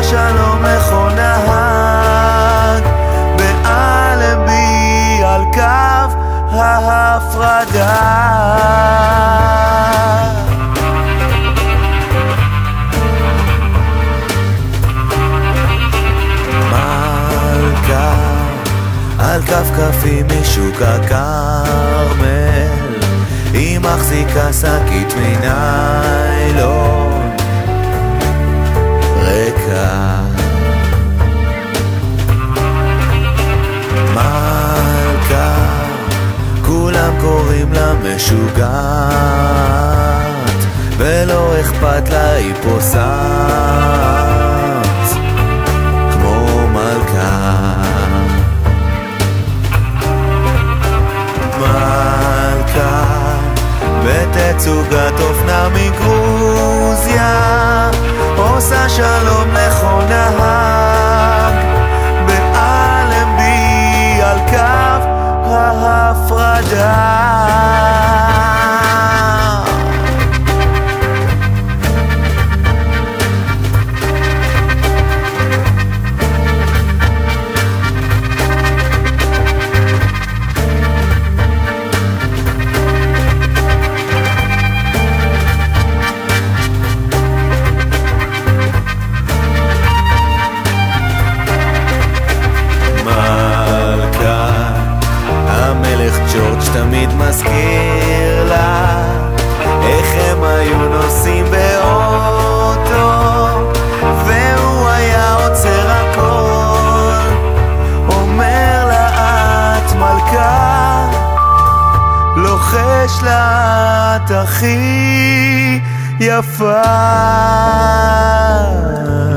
שלום לכל נהג באלנבי על קו ההפרדה. מלכה על כפכפים משוק הכרמל, היא מחזיקה שקית מניילון ריקה. מלכה כולם קוראים לה משוגעת, ולא אכפת לה, היא פוסעת כמו מלכה. מלכה בתצוגת אופנה מגרוזיה, עושה שלום לכל נהג באלנבי על קו ההפרדה. תמיד מזכיר לה איך הם היו נוסעים באוטו, והוא היה עוצר הכל, אומר לה את מלכה, לוחש לה את הכי יפה.